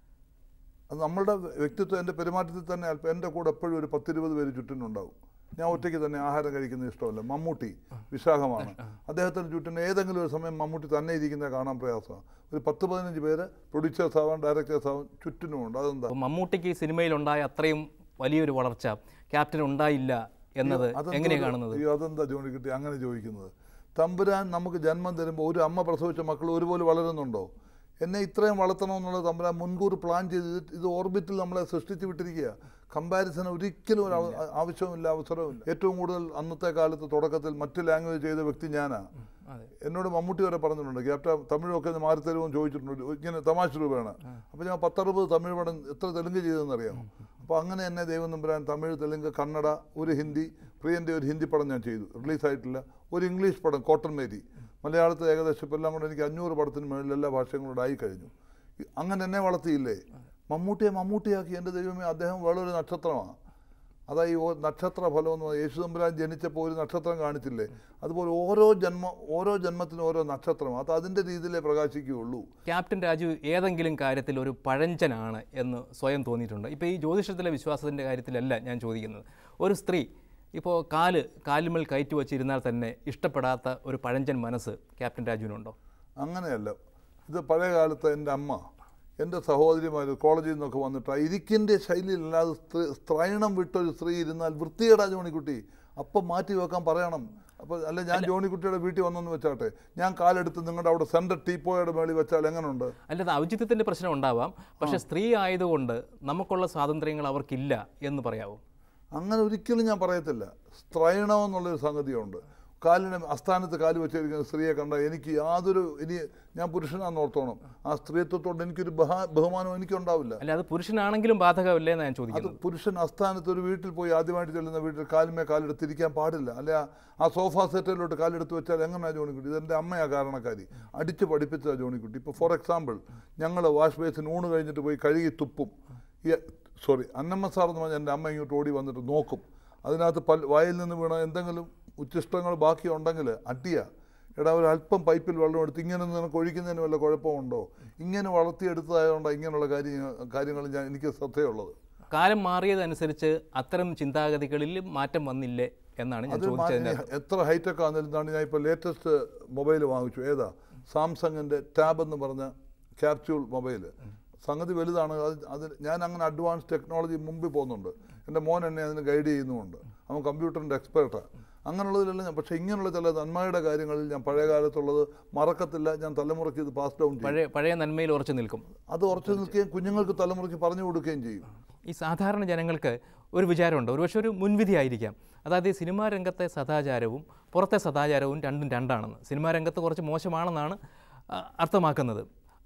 അത് നമ്മളുടെ വ്യക്തിത്വം, എൻ്റെ പെരുമാറ്റത്തിൽ തന്നെ എൻ്റെ കൂടെ എപ്പോഴും ഒരു 10-20 പേര് ചുറ്റിനുണ്ടാവും. ഞാൻ ഒറ്റയ്ക്ക് തന്നെ ആഹാരം കഴിക്കുന്നത് ഇഷ്ടമല്ല. മമ്മൂട്ടി വിശാഖമാണ്. അദ്ദേഹത്തിന് ചുറ്റിന് ഏതെങ്കിലും ഒരു സമയം മമ്മൂട്ടി തന്നെ ഇരിക്കുന്നത് കാണാൻ പ്രയാസമാണ്. ഒരു 10-15 പേര് പ്രൊഡ്യൂസേഴ്സ് ആവാൻ, ഡയറക്ടേഴ്സ് ആവാൻ ചുറ്റിനുമുണ്ട്. അതെന്താ? മമ്മൂട്ടിക്ക് സിനിമയിലുണ്ടായ അത്രയും വലിയൊരു വളർച്ച ക്യാപ്റ്റൻ ഉണ്ടായില്ല എന്നത് എങ്ങനെയാണ് കാണുന്നത്? അയ്യോ, അതെന്താ ജോണിക്കുട്ടി അങ്ങനെ ചോദിക്കുന്നത്? തമ്പുരാൻ നമുക്ക് ജന്മം തരുമ്പോൾ ഒരു അമ്മ പ്രസവിച്ച മക്കൾ ഒരുപോലെ വളരുന്നുണ്ടോ? എന്നെ ഇത്രയും വളർത്തണമെന്നുള്ളത് തമ്പുരാൻ മുൻകൂർ പ്ലാൻ ചെയ്ത് ഇത് ഓർബിറ്റിൽ നമ്മളെ സൃഷ്ടിച്ച് വിട്ടിരിക്കുക. കമ്പാരിസൺ ഒരിക്കലും ഒരു ആവശ്യവുമില്ല, അവസരവുമില്ല. ഏറ്റവും കൂടുതൽ അന്നത്തെ കാലത്ത് തുടക്കത്തിൽ മറ്റ് ലാംഗ്വേജ് ചെയ്ത വ്യക്തി ഞാനാണ്. എന്നോട് മമ്മൂട്ടി വരെ പറഞ്ഞിട്ടുണ്ട്, ക്യാപ്റ്റൻ തമിഴൊക്കെ മാറി തരുമെന്ന് ചോദിച്ചിട്ടുണ്ട്, ഇങ്ങനെ തമാശ രൂപയാണ്. അപ്പോൾ ഞാൻ 10-60 തമിഴ് പടം എത്ര തെലുങ്ക് ചെയ്തതെന്നറിയാമോ? അപ്പോൾ അങ്ങനെ എന്നെ ദൈവം തമ്പുരാൻ തമിഴ്, തെലുങ്ക്, കന്നഡ, ഒരു ഹിന്ദി, പ്രിയൻ്റെ ഒരു ഹിന്ദി പടം ഞാൻ ചെയ്തു, റിലീസായിട്ടില്ല. ഒരു ഇംഗ്ലീഷ് പടം കോട്ടൺ മേരി, മലയാളത്തിൽ ഏകദേശം ഇപ്പോൾ എല്ലാം കൂടെ എനിക്ക് 500 പടത്തിന് മുകളിൽ എല്ലാ ഭാഷയും കൂടെ ആയിക്കഴിഞ്ഞു. അങ്ങനെ എന്നെ വളർത്തിയില്ലേ? മമ്മൂട്ടിയെ മമ്മൂട്ടിയാക്കി. എൻ്റെ ദൈവമേ, അദ്ദേഹം വേറൊരു നക്ഷത്രമാണ്. അതായത് ഈ നക്ഷത്ര ഫലം എന്ന് പറഞ്ഞാൽ യേശു തമ്പുരാൻ ജനിച്ചപ്പോൾ ഒരു നക്ഷത്രം കാണിച്ചില്ലേ? അതുപോലെ ഓരോ ജന്മത്തിനും ഓരോ നക്ഷത്രം. അത് അതിൻ്റെ രീതിയിലേ പ്രകാശിക്കുകയുള്ളൂ. ക്യാപ്റ്റൻ രാജു ഏതെങ്കിലും കാര്യത്തിൽ ഒരു പഴഞ്ചനാണ് എന്ന് സ്വയം തോന്നിയിട്ടുണ്ട്? ഇപ്പോൾ ഈ ജ്യോതിഷത്തിലെ വിശ്വാസത്തിൻ്റെ കാര്യത്തിലല്ല ഞാൻ ചോദിക്കുന്നത്. ഒരു സ്ത്രീ ഇപ്പോൾ കാലുമേൽ കയറ്റി വച്ചിരുന്നാൽ തന്നെ ഇഷ്ടപ്പെടാത്ത ഒരു പഴഞ്ചൻ മനസ്സ് ക്യാപ്റ്റൻ രാജുവിനുണ്ടോ? അങ്ങനെയല്ല. ഇത് പഴയ കാലത്ത് എൻ്റെ അമ്മ, എൻ്റെ സഹോദരിമാർ കോളേജിൽ നിന്നൊക്കെ വന്നിട്ട് ഇരിക്കിൻ്റെ ശൈലിയിലല്ലാതെ സ്ത്രൈണം വിട്ടൊരു സ്ത്രീ ഇരുന്നാൽ വൃത്തികേടാ ജോണിക്കുട്ടി, അപ്പം മാറ്റി വെക്കാൻ പറയണം. അപ്പോൾ അല്ല, ഞാൻ ജോണിക്കുട്ടിയുടെ വീട്ടിൽ വന്നെന്ന് വെച്ചാട്ടെ, ഞാൻ കാലെടുത്ത് നിങ്ങളുടെ അവിടെ സെൻട്രൽ ടീപ്പോയുടെ മേളിൽ വെച്ചാൽ എങ്ങനെയുണ്ട്? അല്ലാതെ ഔചിത്യത്തിൻ്റെ പ്രശ്നം ഉണ്ടാവാം, പക്ഷേ സ്ത്രീ ആയതുകൊണ്ട് നമുക്കുള്ള സ്വാതന്ത്ര്യങ്ങൾ അവർക്കില്ല എന്ന് പറയാവോ? അങ്ങനെ ഒരിക്കലും ഞാൻ പറയത്തില്ല. സ്ത്രൈണം എന്നുള്ളൊരു സംഗതിയുണ്ട്. കാലിന് അസ്ഥാനത്ത് കാല് വെച്ചിരിക്കുന്ന സ്ത്രീയെ കണ്ടാൽ എനിക്ക് ഞാൻ പുരുഷനാണെന്ന് ഓർത്തോണം. ആ സ്ത്രീത്വത്തോട് എനിക്കൊരു ബഹുമാനം എനിക്കുണ്ടാവില്ല. അല്ല, അത് പുരുഷനാണെങ്കിലും ബാധകമല്ലേ എന്ന് ഞാൻ ചോദിക്കുന്നത്. അത് പുരുഷൻ അസ്ഥാനത്ത് ഒരു വീട്ടിൽ പോയി ആദ്യമായിട്ട് ചെല്ലുന്ന വീട്ടിൽ കാലുമേ കാലെടുത്തിരിക്കാൻ പാടില്ല. അല്ലെ ആ സോഫ സെറ്റിലോട്ട് കാലെടുത്ത് വെച്ചാൽ എങ്ങനെയാണ് ജോണിക്കുട്ടി? ഇതെൻ്റെ അമ്മയാണ് കാരണക്കാരി, അടിച്ച് പഠിപ്പിച്ചതാണ് ജോണിക്കുട്ടി. ഇപ്പോൾ ഫോർ എക്സാമ്പിൾ, ഞങ്ങൾ വാഷ് ബേസിന് ഊണ് കഴിഞ്ഞിട്ട് പോയി കഴുകി തുപ്പും. അന്നമ്മ സാർ എന്ന് പറഞ്ഞാൽ എൻ്റെ അമ്മ ഇങ്ങോട്ട് ഓടി വന്നിട്ട് നോക്കും. അതിനകത്ത് വായിൽ നിന്ന് വീണ എന്തെങ്കിലും ഉച്ഛിഷ്ടങ്ങൾ ബാക്കിയുണ്ടെങ്കിൽ അടിയാ. എടാ, ഒരു അല്പം പൈപ്പിൽ വെള്ളം എടുത്ത് ഇങ്ങനെ നിനക്ക് ഒഴിക്കുന്നതിന് വല്ല കുഴപ്പമുണ്ടോ? ഇങ്ങനെ വളർത്തിയെടുത്തതായതുകൊണ്ടാണ് ഇങ്ങനെയുള്ള കാര്യങ്ങൾ എനിക്ക് ശ്രദ്ധയുള്ളത്. കാലം മാറിയതനുസരിച്ച് അത്തരം ചിന്താഗതികളിൽ മാറ്റം വന്നില്ലേ എന്നാണ് ഞാൻ ചോദിച്ചത്. എത്ര ഹൈടെക് ആണെന്നാണ്. ഞാൻ ഇപ്പോൾ ലേറ്റസ്റ്റ് മൊബൈൽ വാങ്ങിച്ചു. ഏതാ? സാംസങ്ങിൻ്റെ ടാബ് എന്ന് പറഞ്ഞ ക്യാപ്സ്യൂൾ മൊബൈൽ. സംഗതി വലുതാണ്. ഞാൻ അങ്ങനെ അഡ്വാൻസ് ടെക്നോളജി മുമ്പിൽ പോകുന്നുണ്ട്. എൻ്റെ മോൻ എന്നെ അതിന് ഗൈഡ് ചെയ്യുന്നുമുണ്ട്. അവൻ കമ്പ്യൂട്ടറിൻ്റെ എക്സ്പേർട്ടാണ്. അങ്ങനെയുള്ളതിലെല്ലാം പക്ഷേ ഇങ്ങനെയുള്ള ചില നന്മയുടെ കാര്യങ്ങളിൽ ഞാൻ പഴയ കാലത്തുള്ളത് മറക്കത്തില്ല. ഞാൻ തലമുറയ്ക്ക് ഇത് പാസ് ഡൗൺ ചെയ്യും. പഴയ നന്മയിൽ ഉറച്ചു നിൽക്കും. അത് ഉറച്ചു നിൽക്കുകയും കുഞ്ഞുങ്ങൾക്ക് തലമുറയ്ക്ക് പറഞ്ഞു കൊടുക്കുകയും ചെയ്യും. ഈ സാധാരണ ജനങ്ങൾക്ക് ഒരു വിചാരമുണ്ട്, ഒരുപക്ഷെ ഒരു മുൻവിധി ആയിരിക്കാം. അതായത് ഈ സിനിമാ രംഗത്തെ സദാചാരവും പുറത്തെ സദാചാരവും രണ്ടും രണ്ടാണെന്ന്. സിനിമാ രംഗത്ത് കുറച്ച് മോശമാണെന്നാണ് അർത്ഥമാക്കുന്നത്.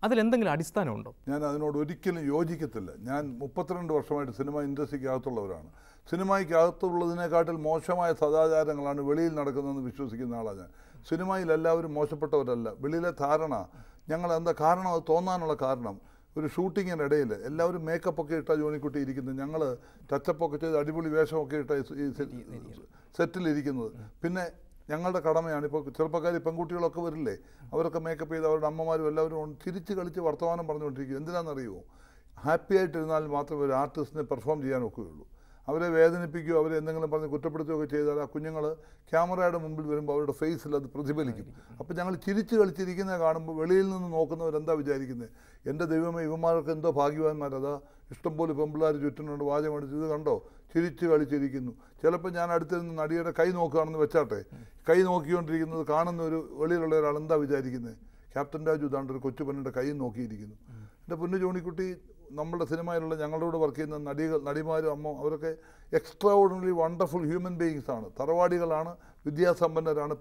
അതിലെന്തെങ്കിലും അടിസ്ഥാനമുണ്ടോ? ഞാൻ അതിനോട് ഒരിക്കലും യോജിക്കത്തില്ല. ഞാൻ 32 വർഷമായിട്ട് സിനിമ ഇൻഡസ്ട്രിക്കകത്തുള്ളവരാണ്. സിനിമയ്ക്കകത്തുള്ളതിനെക്കാട്ടിൽ മോശമായ സദാചാരങ്ങളാണ് വെളിയിൽ നടക്കുന്നതെന്ന് വിശ്വസിക്കുന്ന ആളാണ് ഞാൻ. സിനിമയിൽ എല്ലാവരും മോശപ്പെട്ടവരല്ല. വെളിയിലെ ധാരണ ഞങ്ങൾ എന്താ കാരണം, അത് തോന്നാനുള്ള കാരണം, ഒരു ഷൂട്ടിങ്ങിനിടയിൽ എല്ലാവരും മേക്കപ്പൊക്കെ ഇട്ട ജോണിക്കുട്ടി ഇരിക്കുന്നത്, ഞങ്ങൾ ടച്ചപ്പൊക്കെ ചെയ്ത് അടിപൊളി വേഷമൊക്കെ ഇട്ട ഈ സെറ്റിലിരിക്കുന്നത്. പിന്നെ ഞങ്ങളുടെ കടമയാണ്. ഇപ്പോൾ ചെറുപ്പക്കാർ പെൺകുട്ടികളൊക്കെ വരില്ലേ, അവരൊക്കെ മേക്കപ്പ് ചെയ്ത് അവരുടെ അമ്മമാരും എല്ലാവരും ചിരിച്ച് കളിച്ച് വർത്തമാനം പറഞ്ഞുകൊണ്ടിരിക്കും. എന്തിനാണെന്നറിയുമോ? ഹാപ്പി ആയിട്ടിരുന്നാൽ മാത്രമേ ഒരു ആർട്ടിസ്റ്റിനെ പെർഫോം ചെയ്യാനൊക്കെയുള്ളൂ. അവരെ വേദനിപ്പിക്കുകയോ അവരെ എന്തെങ്കിലും പറഞ്ഞ് കുറ്റപ്പെടുത്തുകയൊക്കെ ചെയ്താൽ ആ കുഞ്ഞുങ്ങൾ ക്യാമറയുടെ മുമ്പിൽ വരുമ്പോൾ അവരുടെ ഫേസിൽ അത് പ്രതിഫലിക്കും. അപ്പോൾ ഞങ്ങൾ ചിരിച്ച് കളിച്ചിരിക്കുന്നത് കാണുമ്പോൾ വെളിയിൽ നിന്ന് നോക്കുന്നവരെന്താ വിചാരിക്കുന്നത്? എൻ്റെ ദൈവമേ, ഇവന്മാർക്ക് എന്തോ ഭാഗ്യവാന്മാരതാ, ഇഷ്ടംപോലെ പെമ്പിള്ളാർ ചുറ്റിനുണ്ട്, വാചമടിച്ച് ഇത് കണ്ടോ ചിരിച്ച് കളിച്ചിരിക്കുന്നു. ചിലപ്പോൾ ഞാൻ അടുത്തിരുന്ന് നടിയുടെ കൈ നോക്കുകയാണെന്ന് വെച്ചാട്ടെ, കൈ നോക്കിക്കൊണ്ടിരിക്കുന്നത് കാണുന്ന ഒരു വെളിയിലുള്ള ഒരാൾ എന്താ വിചാരിക്കുന്നത്? ക്യാപ്റ്റൻ രാജു ഇതാണ്ട് ഒരു കൊച്ചു പെണ്ണിൻ്റെ കൈ നോക്കിയിരിക്കുന്നു. എൻ്റെ പൊന്നു ജോണിക്കുട്ടി, നമ്മുടെ സിനിമയിലുള്ള ഞങ്ങളോട് വർക്ക് ചെയ്യുന്ന നടിമാരും അമ്മ അവരൊക്കെ extraordinary wonderful human beings ആണ്. തറവാടികളാണ്, വിദ്യാസമ്പന്നരാണ്,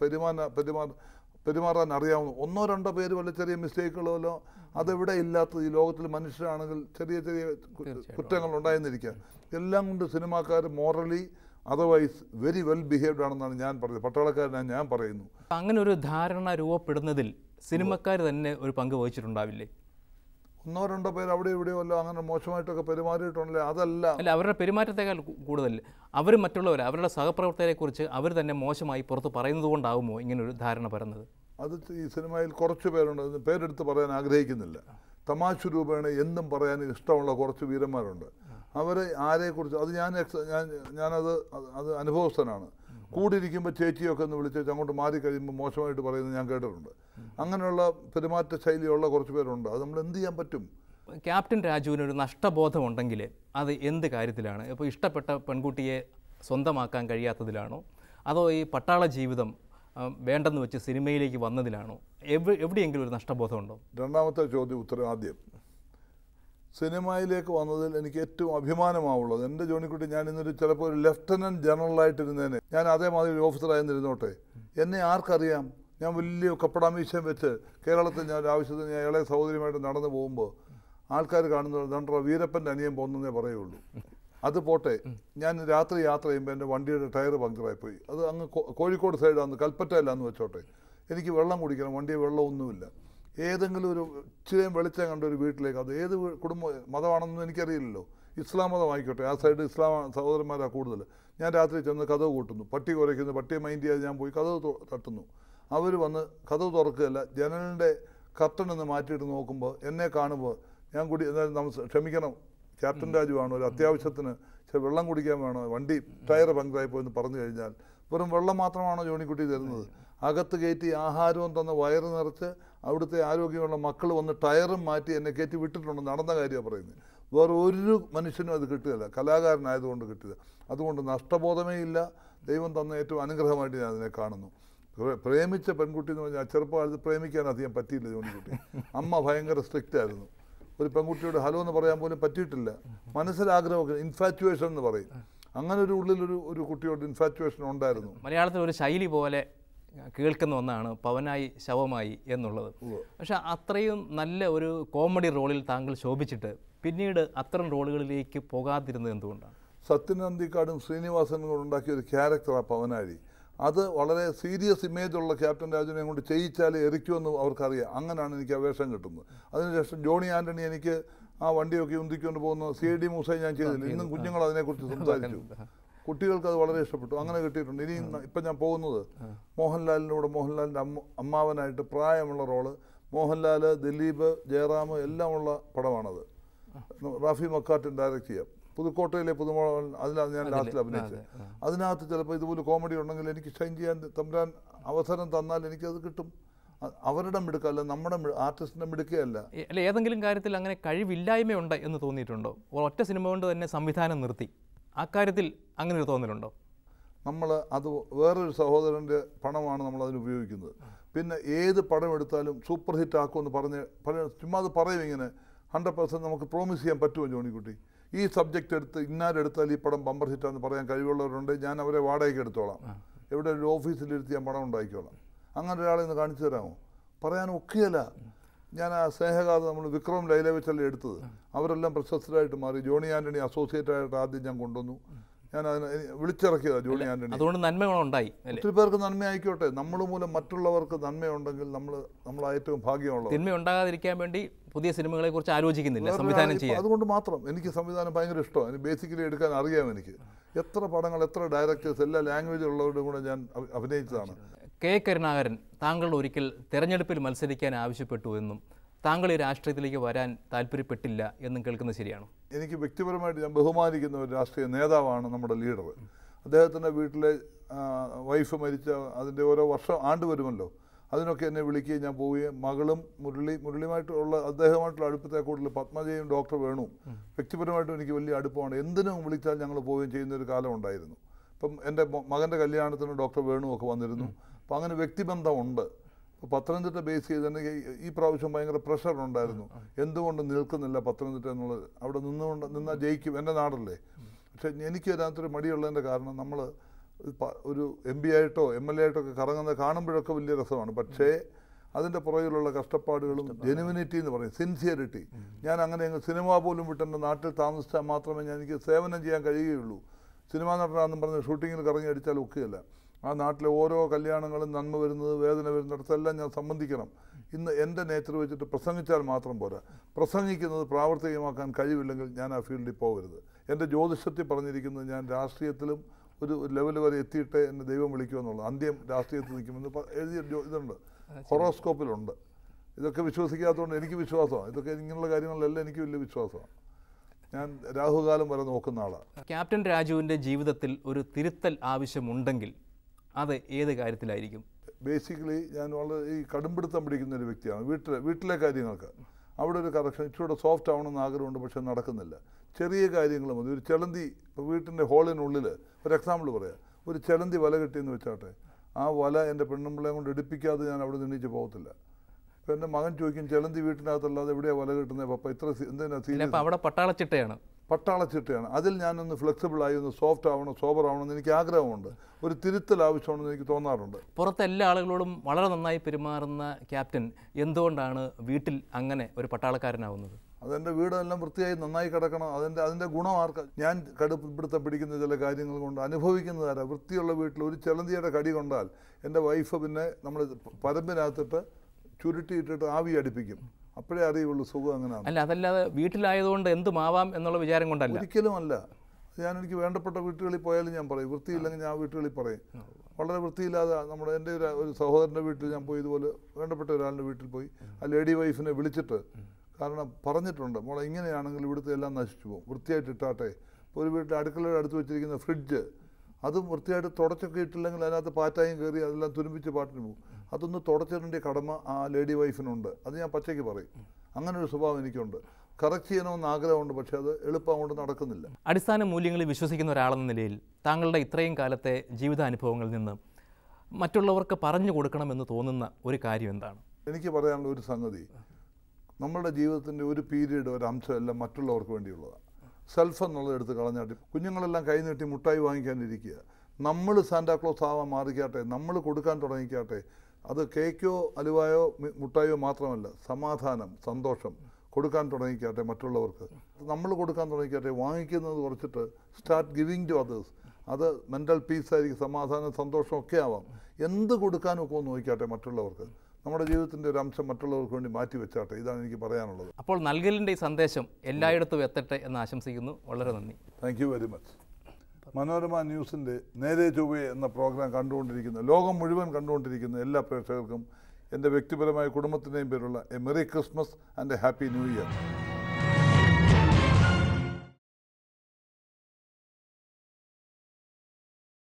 പെരുമാറാൻ അറിയാവുന്ന. 1-2 പേര് വല്ല ചെറിയ മിസ്റ്റേക്കുകളോ അതെവിടെ ഇല്ലാത്തത്. ഈ ലോകത്തിൽ മനുഷ്യരാണെങ്കിൽ ചെറിയ ചെറിയ കുറ്റങ്ങൾ ഉണ്ടായെന്നിരിക്കുക. എല്ലാം കൊണ്ട് സിനിമാക്കാർ morally otherwise very well behaved ആണെന്നാണ് ഞാൻ പറയുന്നത്. പട്ടാളക്കാരനാണ് ഞാൻ പറയുന്നു. അങ്ങനെ ഒരു ധാരണ രൂപപ്പെടുന്നതിൽ സിനിമക്കാർ തന്നെ ഒരു പങ്ക് വഹിച്ചിട്ടുണ്ടാവില്ലേ? 1-2 പേര് അവിടെ ഇവിടെയോ അല്ല അങ്ങനെ മോശമായിട്ടൊക്കെ പെരുമാറിയിട്ടുണ്ടല്ലേ? അതല്ല, അവരുടെ പെരുമാറ്റത്തേക്കാൾ കൂടുതൽ അവർ മറ്റുള്ളവർ, അവരുടെ സഹപ്രവർത്തകരെക്കുറിച്ച് അവർ തന്നെ മോശമായി പുറത്ത് പറയുന്നത് കൊണ്ടാകുമോ ഇങ്ങനൊരു ധാരണ പറയുന്നത്? അത് ഈ സിനിമയിൽ കുറച്ച് പേരുണ്ട്, പേരെടുത്ത് പറയാൻ ആഗ്രഹിക്കുന്നില്ല. തമാശ രൂപേണ എന്തും പറയാൻ ഇഷ്ടമുള്ള കുറച്ച് വീരന്മാരുണ്ട്. അവർ ആരെക്കുറിച്ച് അത് ഞാനത് അനുഭവസ്ഥനാണ്. കൂടിയിരിക്കുമ്പോൾ ചേച്ചിയൊക്കെ ഒന്ന് വിളിച്ച് അങ്ങോട്ട് മാറിക്കഴിയുമ്പോൾ മോശമായിട്ട് പറയുന്നത് ഞാൻ കേട്ടിട്ടുണ്ട്. അങ്ങനെയുള്ള പെരുമാറ്റ ശൈലിയുള്ള കുറച്ച് പേരുണ്ട്. അത് നമ്മൾ എന്ത് ചെയ്യാൻ പറ്റും? ക്യാപ്റ്റൻ രാജുവിന് ഒരു നഷ്ടബോധമുണ്ടെങ്കിൽ അത് എന്ത് കാര്യത്തിലാണ്? ഇപ്പോൾ ഇഷ്ടപ്പെട്ട പെൺകുട്ടിയെ സ്വന്തമാക്കാൻ കഴിയാത്തതിലാണോ, അതോ ഈ പട്ടാള ജീവിതം വേണ്ടെന്ന് വെച്ച് സിനിമയിലേക്ക് വന്നതിലാണോ? എവിടെയെങ്കിലും ഒരു നഷ്ടബോധമുണ്ടോ? രണ്ടാമത്തെ ചോദ്യം ഉത്തരം ആദ്യം. സിനിമയിലേക്ക് വന്നതിൽ എനിക്ക് ഏറ്റവും അഭിമാനമാവുള്ളത് എൻ്റെ ജോണിക്കുട്ടി, ഞാൻ ഇന്നൊരു ചിലപ്പോൾ ഒരു ലെഫ്റ്റനൻറ്റ് ജനറലായിട്ടിരുന്നേനെ, ഞാൻ അതേമാതിരി ഒരു ഓഫീസറായിരുന്നിരുന്നോട്ടെ. എന്നെ ആർക്കറിയാം? ഞാൻ വലിയ കപ്പടാമീശം വെച്ച് കേരളത്തിൽ ഞാൻ ഒരു ആവശ്യത്തിന് ഞാൻ ഇളയ സഹോദരിയുമായിട്ട് നടന്നു പോകുമ്പോൾ ആൾക്കാർ കാണുന്നത് രണ്ടര വീരപ്പൻ്റെ അനിയൻ പോകുന്നതേ പറയുള്ളൂ. അത് പോട്ടെ, ഞാൻ രാത്രി യാത്ര ചെയ്യുമ്പോൾ എൻ്റെ വണ്ടിയുടെ ടയർ പങ്ക്ചറായിപ്പോയി. അത് അങ്ങ് കോഴിക്കോട് സൈഡാന്ന്, കൽപ്പറ്റയിലാന്ന് വെച്ചോട്ടെ. എനിക്ക് വെള്ളം കുടിക്കണം, വണ്ടിയിൽ വെള്ളമൊന്നുമില്ല. ഏതെങ്കിലും ഒരു ഇച്ചിരിയും വെളിച്ചം കണ്ട ഒരു വീട്ടിലേക്ക്, അത് ഏത് കുടുംബ മതമാണെന്നൊന്നും എനിക്കറിയില്ലല്ലോ, ഇസ്ലാം മതമായിക്കോട്ടെ, ആ സൈഡ് ഇസ്ലാം സഹോദരന്മാരാണ് കൂടുതൽ. ഞാൻ രാത്രി ചെന്ന് കതവ് കൂട്ടുന്നു, പട്ടി കുരയ്ക്കുന്നു, പട്ടിയെ മൈൻഡ് ചെയ്യാതെ ഞാൻ പോയി കതവ് തട്ടുന്നു. അവർ വന്ന് കതവ് തുറക്കുകയല്ല, ജനലിൻ്റെ കർട്ടനൊന്ന് മാറ്റിയിട്ട് നോക്കുമ്പോൾ എന്നെ കാണുമ്പോൾ ഞാൻ എന്നാലും ക്ഷമിക്കണം, ക്യാപ്റ്റൻ രാജു ആണ്, ഒരു അത്യാവശ്യത്തിന് വെള്ളം കുടിക്കാൻ വേണോ, വണ്ടി ടയർ പങ്കായിപ്പോയെന്ന് പറഞ്ഞു കഴിഞ്ഞാൽ വെറും വെള്ളം മാത്രമാണോ ജോണിക്കുട്ടി തരുന്നത്? അകത്ത് കയറ്റി ആഹാരവും തന്ന് വയറ് നിറച്ച് അവിടുത്തെ ആരോഗ്യമുള്ള മക്കൾ വന്ന് ടയറും മാറ്റി എന്നെ കയറ്റി വിട്ടിട്ടുണ്ട്. നടന്ന കാര്യമാണ് പറയുന്നത്. വേറെ ഒരു മനുഷ്യനും അത് കിട്ടുകയില്ല, കലാകാരനായതുകൊണ്ട് കിട്ടുക. അതുകൊണ്ട് നഷ്ടബോധമേ ഇല്ല. ദൈവം തന്ന ഏറ്റവും അനുഗ്രഹമായിട്ട് ഞാൻ അതിനെ കാണുന്നു. പ്രേമിച്ച പെൺകുട്ടി എന്ന് പറഞ്ഞാൽ ചെറുപ്പകാലത്ത് പ്രേമിക്കാൻ അധികം പറ്റിയില്ല ജോണിക്കുട്ടി. അമ്മ ഭയങ്കര സ്ട്രിക്റ്റ് ആയിരുന്നു. ഒരു പെൺകുട്ടിയോട് ഹലോ എന്ന് പറയാൻ പോലും പറ്റിയിട്ടില്ല. മനസ്സിലാഗ്രഹമൊക്കെ, ഇൻഫാറ്റുവേഷൻ എന്ന് പറയും. അങ്ങനെ ഒരു ഉള്ളിലൊരു കുട്ടിയോട് ഇൻഫാറ്റുവേഷൻ ഉണ്ടായിരുന്നു. മലയാളത്തിൽ ഒരു ശൈലി പോലെ കേൾക്കുന്ന ഒന്നാണ് പവനായി ശവമായി എന്നുള്ളത്. പക്ഷെ അത്രയും നല്ല ഒരു കോമഡി റോളിൽ താങ്കൾ ശോഭിച്ചിട്ട് പിന്നീട് അത്തരം റോളുകളിലേക്ക് പോകാതിരുന്നത് എന്തുകൊണ്ടാണ്? സത്യൻ അന്തിക്കാടും ശ്രീനിവാസനും കൂടെ ഉണ്ടാക്കിയ ഒരു ക്യാരക്ടറാണ് പവനാഴി. അത് വളരെ സീരിയസ് ഇമേജുള്ള ക്യാപ്റ്റൻ രാജുവിനെ കൊണ്ട് ചെയ്യിച്ചാൽ എറിക്കുമെന്ന് അവർക്കറിയാം. അങ്ങനെയാണ് എനിക്ക് ആ വേഷം കിട്ടുന്നത്. അതിനുശേഷം ജോണി ആൻ്റണി എനിക്ക് ആ വണ്ടിയൊക്കെ ഉന്തിക്കൊണ്ട് പോകുന്ന CID മൂസ ഞാൻ ചെയ്തില്ല. ഇന്നും കുഞ്ഞുങ്ങൾ അതിനെക്കുറിച്ച് സംസാരിച്ചു. കുട്ടികൾക്ക് അത് വളരെ ഇഷ്ടപ്പെട്ടു. അങ്ങനെ കിട്ടിയിട്ടുണ്ട്. ഇനി ഇപ്പം ഞാൻ പോകുന്നത് മോഹൻലാലിൻ്റെ കൂടെ, മോഹൻലാലിൻ്റെ അമ്മാവനായിട്ട് പ്രായമുള്ള റോള്, മോഹൻലാൽ, ദിലീപ്, ജയറാം എല്ലാം ഉള്ള പടമാണത്. റാഫി മക്കാട്ടിൻ ഡയറക്റ്റ് ചെയ്യാം. പുതുക്കോട്ടയിലെ പുതുമോഹൻ, അതിലാണ് ഞാൻ ലാസ്റ്റിൽ അഭിനയിച്ചത്. അതിനകത്ത് ചിലപ്പോൾ ഇതുപോലെ കോമഡി ഉണ്ടെങ്കിൽ എനിക്ക് ഷൈൻ ചെയ്യാൻ തമ്പുരാൻ അവസരം തന്നാൽ എനിക്കത് കിട്ടും. അവരുടെ മിടുക്കല്ല, നമ്മുടെ ആർട്ടിസ്റ്റിൻ്റെ മിടുക്കയല്ല. അല്ല, ഏതെങ്കിലും കാര്യത്തിൽ അങ്ങനെ കഴിവില്ലായ്മയുണ്ട് എന്ന് തോന്നിയിട്ടുണ്ടോ? ഒറ്റ സിനിമ കൊണ്ട് തന്നെ സംവിധാനം നിർത്തി, അക്കാര്യത്തിൽ അങ്ങനെ ഒരു തോന്നലുണ്ടോ? നമ്മൾ അത് വേറൊരു സഹോദരൻ്റെ പണമാണ് നമ്മളതിന് ഉപയോഗിക്കുന്നത്. പിന്നെ ഏത് പടം എടുത്താലും സൂപ്പർ ഹിറ്റ് ആക്കുമെന്ന് പറഞ്ഞ് ചുമ്മാ അത് പറയും. ഇങ്ങനെ 100% നമുക്ക് പ്രോമിസ് ചെയ്യാൻ പറ്റുമോ ജോണിക്കുട്ടി? ഈ സബ്ജക്റ്റ് എടുത്ത് ഇന്നാരെടുത്താൽ ഈ പടം ബമ്പർ ഹിറ്റാന്ന് പറയാൻ കഴിവുള്ളവരുണ്ട്. ഞാൻ അവരെ വാടകയ്ക്ക് എടുത്തോളാം, എവിടെ ഒരു ഓഫീസിലിരുത്തി ഞാൻ പടം ഉണ്ടാക്കിക്കോളാം. അങ്ങനെ ഒരാളെ ഒന്ന് കാണിച്ചു തരാമോ? പറയാൻ ഒക്കെയല്ല. ഞാൻ ആ സ്നേഹഗാഥ നമ്മൾ വിക്രം ലൈല വെച്ചല്ലേ എടുത്തത്. അവരെല്ലാം പ്രശസ്തരായിട്ട് മാറി. ജോണി ആൻ്റണി അസോസിയേറ്റായിട്ട് ആദ്യം ഞാൻ കൊണ്ടുവന്നു. ഞാൻ അതിനെ വിളിച്ചിറക്കിയതാണ് ജോണി ആൻ്റണി. അതുകൊണ്ട് നന്മകളുണ്ടായി. ഒത്തിരി പേർക്ക് നന്മ ആയിക്കോട്ടെ. നമ്മൾ മൂലം മറ്റുള്ളവർക്ക് നന്മയുണ്ടെങ്കിൽ നമ്മൾ ഏറ്റവും ഭാഗ്യമുള്ളത്. തിന്മ ഉണ്ടാകാതിരിക്കാൻ വേണ്ടി പുതിയ സിനിമകളെ കുറിച്ച് ആലോചിക്കുന്നില്ല, സംവിധാനം ചെയ്യാൻ. അതുകൊണ്ട് മാത്രം എനിക്ക് സംവിധാനം ഭയങ്കര ഇഷ്ടമാണ്. എനിക്ക് ബേസിക്കലി എടുക്കാൻ അറിയാം. എനിക്ക് എത്ര പടങ്ങൾ, എത്ര ഡയറക്ടേഴ്സ്, എല്ലാ ലാംഗ്വേജുള്ളവരുടെ കൂടെ ഞാൻ അഭിനയിച്ചതാണ്. കെ കരുണാകരൻ താങ്കൾ ഒരിക്കൽ തെരഞ്ഞെടുപ്പിൽ മത്സരിക്കാൻ ആവശ്യപ്പെട്ടു എന്നും താങ്കൾ ഈ രാഷ്ട്രീയത്തിലേക്ക് വരാൻ താല്പര്യപ്പെട്ടില്ല എന്നും കേൾക്കുന്നത് ശരിയാണോ? എനിക്ക് വ്യക്തിപരമായിട്ട് ഞാൻ ബഹുമാനിക്കുന്ന ഒരു രാഷ്ട്രീയ നേതാവാണ് നമ്മുടെ ലീഡർ. അദ്ദേഹത്തിൻ്റെ വീട്ടിലെ വൈഫ് മരിച്ച അതിൻ്റെ ഓരോ വർഷം ആണ്ട് വരുമല്ലോ, അതിനൊക്കെ എന്നെ വിളിക്കുകയും ഞാൻ പോവുകയും മകളും മുരളിയുമായിട്ടുള്ള അദ്ദേഹമായിട്ടുള്ള അടുപ്പത്തെ കൂടുതൽ പത്മജയും ഡോക്ടർ വേണു വ്യക്തിപരമായിട്ടും എനിക്ക് വലിയ അടുപ്പമാണ്. എന്തിനും വിളിച്ചാൽ ഞങ്ങൾ പോവുകയും ചെയ്യുന്നൊരു കാലം ഉണ്ടായിരുന്നു. ഇപ്പം എൻ്റെ മകൻ്റെ കല്യാണത്തിന് ഡോക്ടർ വേണു ഒക്കെ വന്നിരുന്നു. അപ്പം അങ്ങനെ വ്യക്തിബന്ധമുണ്ട്. ഇപ്പോൾ പത്തനംതിട്ട ബേസ് ചെയ്ത് തന്നെ ഈ പ്രാവശ്യം ഭയങ്കര പ്രഷറുണ്ടായിരുന്നു. എന്തുകൊണ്ട് നിൽക്കുന്നില്ല പത്തനംതിട്ട എന്നുള്ളത്. അവിടെ നിന്നാൽ ജയിക്കും, എൻ്റെ നാടല്ലേ. പക്ഷേ എനിക്ക് അതിനകത്തൊരു മടിയുള്ളതിൻ്റെ കാരണം നമ്മൾ ഒരു MP ആയിട്ടോ MLA ആയിട്ടോ ഒക്കെ കറങ്ങുന്നത് കാണുമ്പോഴൊക്കെ വലിയ രസമാണ്. പക്ഷേ അതിൻ്റെ പുറകിലുള്ള കഷ്ടപ്പാടുകളും ജെനുവിനിറ്റി എന്ന് പറയും, സിൻസിയറിറ്റി. ഞാൻ അങ്ങനെ സിനിമ പോലും വിട്ടെൻ്റെ നാട്ടിൽ താമസിച്ചാൽ മാത്രമേ എനിക്ക് സേവനം ചെയ്യാൻ കഴിയുകയുള്ളൂ. സിനിമാ നടനാണെന്നും പറഞ്ഞ് ഷൂട്ടിങ്ങിൽ കറങ്ങി അടിച്ചാൽ ഒക്കെയല്ല. ആ നാട്ടിലെ ഓരോ കല്യാണങ്ങളും നന്മ വരുന്നത് വേദന വരുന്നിടത്തെല്ലാം ഞാൻ സംബന്ധിക്കണം. ഇന്ന് എൻ്റെ നേച്ചർ വെച്ചിട്ട് പ്രസംഗിച്ചാൽ മാത്രം പോരാ, പ്രസംഗിക്കുന്നത് പ്രാവർത്തികമാക്കാൻ കഴിവില്ലെങ്കിൽ ഞാൻ ആ ഫീൽഡിൽ പോകരുത്. എൻ്റെ ജ്യോതിഷത്തിൽ പറഞ്ഞിരിക്കുന്നത് ഞാൻ രാഷ്ട്രീയത്തിലും ഒരു ലെവൽ വരെ എത്തിയിട്ട് എന്നെ ദൈവം വിളിക്കുമെന്നുള്ളത്. അന്ത്യം രാഷ്ട്രീയത്തിൽ നിൽക്കുമെന്ന് എഴുതിയ ഇതുണ്ട്, ഹൊറോസ്കോപ്പിലുണ്ട്. ഇതൊക്കെ വിശ്വസിക്കാത്തതുകൊണ്ട് എനിക്ക് വിശ്വാസമാണ്. ഇതൊക്കെ ഇങ്ങനെയുള്ള കാര്യങ്ങളിലെല്ലാം എനിക്ക് വലിയ വിശ്വാസമാണ്. ഞാൻ രാഹുകാലം വരെ നോക്കുന്ന ആളാണ്. ക്യാപ്റ്റൻ രാജുവിൻ്റെ ജീവിതത്തിൽ ഒരു തിരുത്തൽ ആവശ്യമുണ്ടെങ്കിൽ അത് ഏത് കാര്യത്തിലായിരിക്കും? ബേസിക്കലി ഞാൻ വളരെ ഈ കടുംപിടുത്തം പിടിക്കുന്ന ഒരു വ്യക്തിയാണ്. വീട്ടിലെ കാര്യങ്ങൾക്ക് അവിടെ ഒരു കറക്ഷൻ ഇച്ചിരൂടെ സോഫ്റ്റ് ആവണമെന്ന് ആഗ്രഹമുണ്ട്, പക്ഷെ നടക്കുന്നില്ല. ചെറിയ കാര്യങ്ങൾ മതി. ഒരു ചെലന്തി ഇപ്പോൾ വീട്ടിൻ്റെ ഹോളിനുള്ളിൽ ഒരു എക്സാമ്പിൾ പറയാം. ഒരു ചെലന്തി വല കിട്ടിയെന്ന് വെച്ചാട്ടെ, ആ വല എൻ്റെ പെണ്ണുമ്പിള്ളയെ കൊണ്ട് എടുപ്പിക്കാതെ ഞാൻ അവിടെ നിന്നിച്ച് പോകത്തില്ല. ഇപ്പോൾ എൻ്റെ മകൻ ചോദിക്കും, ചെലന്തി വീട്ടിനകത്തല്ലാതെ എവിടെയാണ് വല കിട്ടുന്നത് പപ്പ, ഇത്ര എന്തിനാ സീരിയസ്? അവിടെ പട്ടാളച്ചിട്ടയാണ്. അതിൽ ഞാനൊന്ന് ഫ്ലെക്സിബിളായി ഒന്ന് സോഫ്റ്റ് ആവണം, സോബർ ആവണമെന്ന് എനിക്ക് ആഗ്രഹമുണ്ട്. ഒരു തിരുത്തൽ ആവശ്യമാണെന്ന് എനിക്ക് തോന്നാറുണ്ട്. പുറത്തെ എല്ലാ ആളുകളോടും വളരെ നന്നായി പെരുമാറുന്ന ക്യാപ്റ്റൻ എന്തുകൊണ്ടാണ് വീട്ടിൽ അങ്ങനെ ഒരു പട്ടാളക്കാരനാവുന്നത്? അതെൻ്റെ വീടെല്ലാം വൃത്തിയായി നന്നായി കിടക്കണം. അതിൻ്റെ ഗുണം ആർക്കാ? ഞാൻ കടുപ്പിടുത്തം പിടിക്കുന്ന ചില കാര്യങ്ങൾ കൊണ്ട് അനുഭവിക്കുന്നതാരാ? വൃത്തിയുള്ള വീട്ടിൽ ഒരു ചെലന്തിയുടെ കടി കൊണ്ടാൽ എൻ്റെ വൈഫ് പിന്നെ നമ്മൾ പരമ്പിനകത്തിട്ട് ചുരുട്ടിയിട്ടിട്ട് ആവി അടുപ്പിക്കും. അപ്പോഴേ അറിയുള്ളൂ സുഖം അങ്ങനെയാണ്. അല്ല, അതല്ലാതെ വീട്ടിലായതുകൊണ്ട് എന്തുമാവാം എന്നുള്ള വിചാരം കൊണ്ടല്ല. ഒരിക്കലും അല്ല. എനിക്ക് വേണ്ടപ്പെട്ട വീട്ടുകളിൽ പോയാലും ഞാൻ പറയും, വൃത്തിയില്ലെങ്കിൽ ഞാൻ വീട്ടുകളിൽ പറയും. വളരെ വൃത്തിയില്ലാതെ എൻ്റെ ഒരു സഹോദരൻ്റെ വീട്ടിൽ ഞാൻ പോയി ഇതുപോലെ വേണ്ടപ്പെട്ട ഒരാളുടെ വീട്ടിൽ പോയി ആ ലേഡി വൈഫിനെ വിളിച്ചിട്ട്, കാരണം പറഞ്ഞിട്ടുണ്ട്, മോളെ ഇങ്ങനെയാണെങ്കിൽ ഇവിടുത്തെ എല്ലാം നശിച്ചു പോകും, വൃത്തിയായിട്ട് ഇട്ടാട്ടെ. ഇപ്പോൾ ഒരു വീട്ടിൽ അടുക്കളയുടെ അടുത്ത് വെച്ചിരിക്കുന്ന ഫ്രിഡ്ജ് അതും വൃത്തിയായിട്ട് തുടച്ചൊക്കെ ഇട്ടില്ലെങ്കിൽ അതിനകത്ത് പാറ്റായും കയറി അതെല്ലാം തുരുമ്പിച്ച് പാട്ടിന് പോകും. അതൊന്ന് തുടച്ചിടേണ്ട കടമ ആ ലേഡി വൈഫിനുണ്ട്. അത് ഞാൻ പച്ചയ്ക്ക് പറയും. അങ്ങനെ ഒരു സ്വഭാവം എനിക്കുണ്ട്. കറക്റ്റ് ചെയ്യണമെന്ന് ആഗ്രഹമുണ്ട്, പക്ഷേ അത് എളുപ്പം കൊണ്ട് നടക്കുന്നില്ല. അടിസ്ഥാന മൂല്യങ്ങളിൽ വിശ്വസിക്കുന്ന ഒരാളെന്ന നിലയിൽ താങ്കളുടെ ഇത്രയും കാലത്തെ ജീവിതാനുഭവങ്ങളിൽ നിന്ന് മറ്റുള്ളവർക്ക് പറഞ്ഞു കൊടുക്കണമെന്ന് തോന്നുന്ന ഒരു കാര്യം എന്താണ്? എനിക്ക് പറയാനുള്ള ഒരു സംഗതി, നമ്മളുടെ ജീവിതത്തിൻ്റെ ഒരു പീരീഡ്, ഒരു അംശം എല്ലാം മറ്റുള്ളവർക്ക് വേണ്ടിയുള്ളതാണ്. സെൽഫ് എന്നുള്ളത് എടുത്ത് കളഞ്ഞാട്ടി കുഞ്ഞുങ്ങളെല്ലാം കൈ നീട്ടി മുട്ടായി വാങ്ങിക്കാനിരിക്കുക. നമ്മൾ സാന്റാക്ലോസ് ആവാൻ മാറിക്കാട്ടെ, നമ്മൾ കൊടുക്കാൻ തുടങ്ങിക്കാട്ടെ. അത് കേക്കോ അലുവായോ മുട്ടായോ മാത്രമല്ല, സമാധാനം, സന്തോഷം കൊടുക്കാൻ തുടങ്ങിക്കാട്ടെ മറ്റുള്ളവർക്ക്. നമ്മൾ കൊടുക്കാൻ തുടങ്ങിക്കാട്ടെ. വാങ്ങിക്കുന്നത് കുറച്ചിട്ട് സ്റ്റാർട്ട് ഗിവിങ് ടു അതേഴ്സ്. അത് മെൻ്റൽ പീസായിരിക്കും, സമാധാനം, സന്തോഷം ഒക്കെ ആവാം. എന്ത് കൊടുക്കാനൊക്കെ ഒന്ന് നോക്കിക്കാട്ടെ മറ്റുള്ളവർക്ക്. നമ്മുടെ ജീവിതത്തിൻ്റെ ഒരു അംശം മറ്റുള്ളവർക്ക് വേണ്ടി മാറ്റി വെച്ചാട്ടെ. ഇതാണ് എനിക്ക് പറയാനുള്ളത്. അപ്പോൾ നൽകലിൻ്റെ ഈ സന്ദേശം എല്ലായിടത്തും എത്തട്ടെ എന്ന് ആശംസിക്കുന്നു. വളരെ നന്ദി. Thank you very much. Manorama ന്യൂസിൻ്റെ നേരെ ചൊവ്വേ എന്ന പ്രോഗ്രാം കണ്ടുകൊണ്ടിരിക്കുന്ന, ലോകം മുഴുവൻ കണ്ടുകൊണ്ടിരിക്കുന്ന എല്ലാ പ്രേക്ഷകർക്കും എൻ്റെ വ്യക്തിപരമായ കുടുംബത്തിൻ്റെയും പേരുള്ള a merry Christmas and a happy new year.